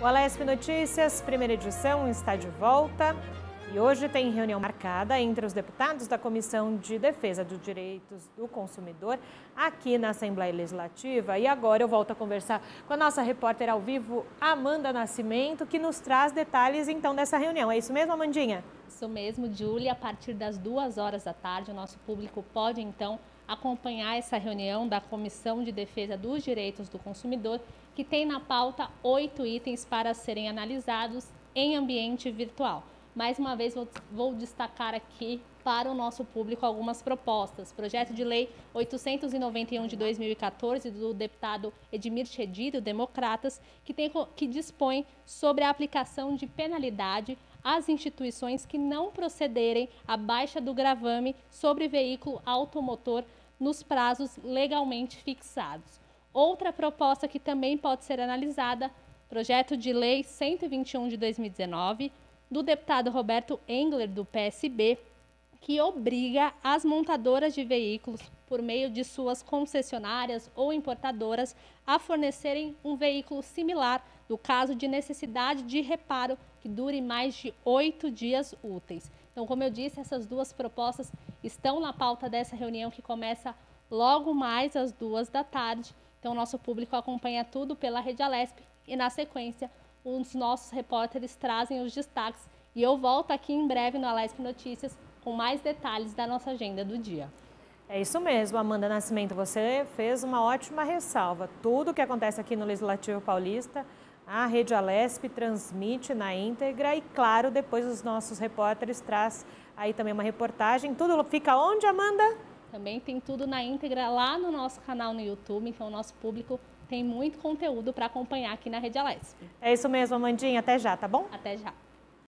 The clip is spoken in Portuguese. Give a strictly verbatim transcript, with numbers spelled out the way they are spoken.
O Alesp Notícias, primeira edição, está de volta e hoje tem reunião marcada entre os deputados da Comissão de Defesa dos Direitos do Consumidor aqui na Assembleia Legislativa. E agora eu volto a conversar com a nossa repórter ao vivo, Amanda Nascimento, que nos traz detalhes então dessa reunião. É isso mesmo, Amandinha? Isso mesmo, Júlia. A partir das duas horas da tarde, o nosso público pode então acompanhar essa reunião da Comissão de Defesa dos Direitos do Consumidor, que tem na pauta oito itens para serem analisados em ambiente virtual. Mais uma vez, vou, vou destacar aqui para o nosso público algumas propostas. Projeto de Lei oitocentos e noventa e um de dois mil e quatorze, do deputado Edmir Chedid, do Democratas, que, tem, que dispõe sobre a aplicação de penalidade às instituições que não procederem à baixa do gravame sobre veículo automotor nos prazos legalmente fixados. Outra proposta que também pode ser analisada, projeto de lei cento e vinte e um de dois mil e dezenove, do deputado Roberto Engler, do P S B, que obriga as montadoras de veículos, por meio de suas concessionárias ou importadoras, a fornecerem um veículo similar no caso de necessidade de reparo que dure mais de oito dias úteis. Então, como eu disse, essas duas propostas estão na pauta dessa reunião que começa logo mais às duas da tarde. Então, o nosso público acompanha tudo pela Rede Alesp e, na sequência, os nossos repórteres trazem os destaques. E eu volto aqui em breve no Alesp Notícias com mais detalhes da nossa agenda do dia. É isso mesmo, Amanda Nascimento, você fez uma ótima ressalva. Tudo que acontece aqui no Legislativo Paulista, a Rede Alesp transmite na íntegra e, claro, depois os nossos repórteres trazem aí também uma reportagem. Tudo fica onde, Amanda? Também tem tudo na íntegra lá no nosso canal no YouTube, então o nosso público tem muito conteúdo para acompanhar aqui na Rede Alesp. É isso mesmo, Amandinha. Até já, tá bom? Até já.